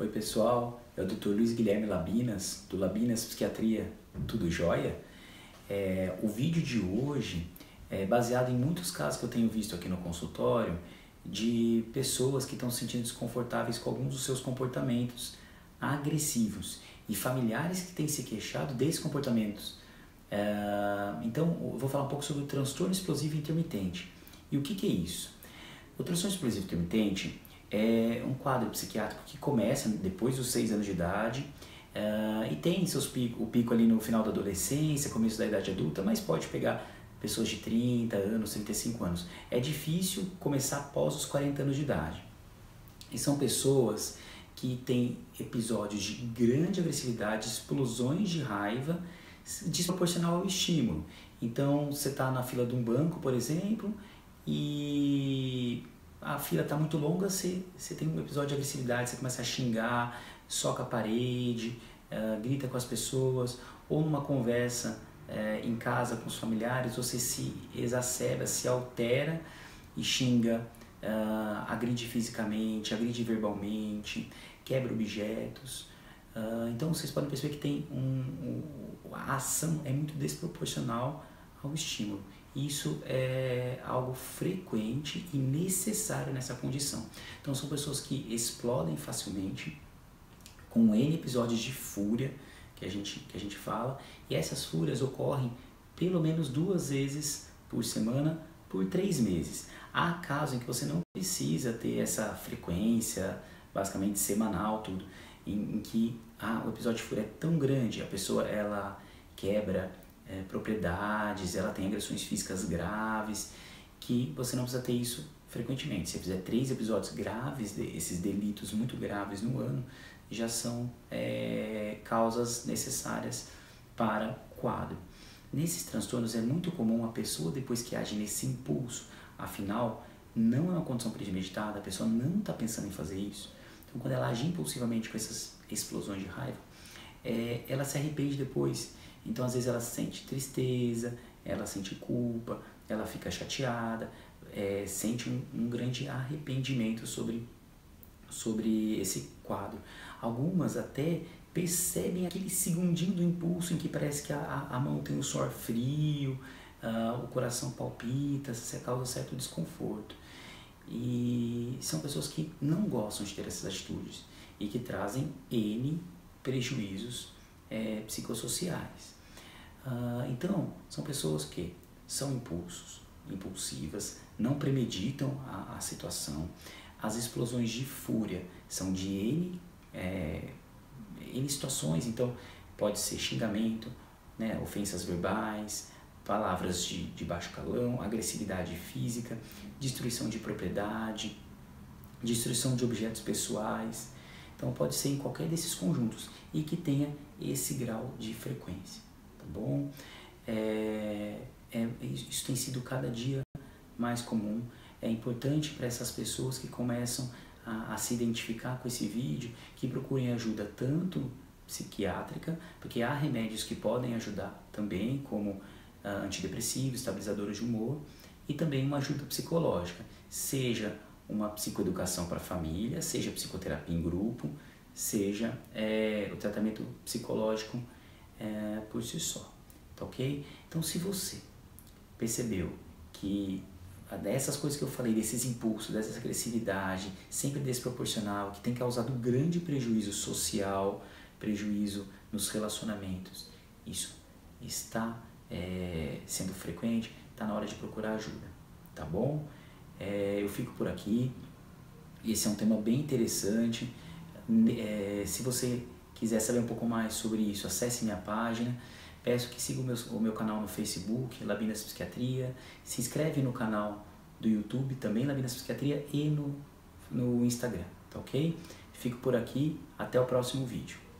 Oi pessoal, é o Dr. Luiz Guilherme Labinas, do Labinas Psiquiatria, tudo jóia? O vídeo de hoje é baseado em muitos casos que eu tenho visto aqui no consultório de pessoas que estão se sentindo desconfortáveis com alguns dos seus comportamentos agressivos e familiares que têm se queixado desses comportamentos. Então, eu vou falar um pouco sobre o transtorno explosivo intermitente. E o que é isso? O transtorno explosivo intermitente é um quadro psiquiátrico que começa depois dos 6 anos de idade e tem o pico ali no final da adolescência, começo da idade adulta, mas pode pegar pessoas de 30 anos, 35 anos. É difícil começar após os 40 anos de idade. E são pessoas que têm episódios de grande agressividade, explosões de raiva desproporcional ao estímulo. Então, você está na fila de um banco, por exemplo, e a fila está muito longa, você tem um episódio de agressividade, você começa a xingar, soca a parede, grita com as pessoas, ou numa conversa em casa com os familiares, você se exacerba, se altera e xinga, agride fisicamente, agride verbalmente, quebra objetos. Então vocês podem perceber que tem a ação é muito desproporcional ao estímulo. Isso é algo frequente e necessário nessa condição. Então são pessoas que explodem facilmente, com N episódios de fúria que a gente fala, e essas fúrias ocorrem pelo menos 2 vezes por semana por 3 meses. Há casos em que você não precisa ter essa frequência, basicamente semanal, tudo, em que o episódio de fúria é tão grande, a pessoa ela quebra propriedades, ela tem agressões físicas graves, que você não precisa ter isso frequentemente. Se você fizer 3 episódios graves, esses delitos muito graves no ano, já são causas necessárias para quadro. Nesses transtornos é muito comum a pessoa, depois que age nesse impulso, afinal, não é uma condição premeditada, a pessoa não está pensando em fazer isso. Então, quando ela age impulsivamente com essas explosões de raiva, ela se arrepende depois. Então, às vezes, ela sente tristeza, ela sente culpa, ela fica chateada, sente um grande arrependimento sobre esse quadro. Algumas até percebem aquele segundinho do impulso em que parece que a mão tem um suor frio, o coração palpita, isso causa certo desconforto. E são pessoas que não gostam de ter essas atitudes e que trazem N prejuízos psicossociais. Então, são pessoas que são impulsivas, não premeditam a situação. As explosões de fúria são de N situações, então pode ser xingamento, ofensas verbais, palavras de baixo calão, agressividade física, destruição de propriedade, destruição de objetos pessoais. Então pode ser em qualquer desses conjuntos e que tenha esse grau de frequência, tá bom? Isso tem sido cada dia mais comum. É importante para essas pessoas que começam a se identificar com esse vídeo, que procurem ajuda tanto psiquiátrica, porque há remédios que podem ajudar também, como antidepressivos, estabilizadores de humor, e também uma ajuda psicológica, seja uma psicoeducação para a família, seja psicoterapia em grupo, seja o tratamento psicológico por si só, tá ok? Então, se você percebeu que dessas coisas que eu falei, desses impulsos, dessa agressividade, sempre desproporcional, que tem causado grande prejuízo social, prejuízo nos relacionamentos, isso está sendo frequente, está na hora de procurar ajuda, tá bom? Eu fico por aqui, esse é um tema bem interessante. Se você quiser saber um pouco mais sobre isso, acesse minha página. Peço que siga o meu canal no Facebook, Labinas Psiquiatria. Se inscreve no canal do YouTube, também Labinas Psiquiatria, e no Instagram, tá ok? Fico por aqui, até o próximo vídeo.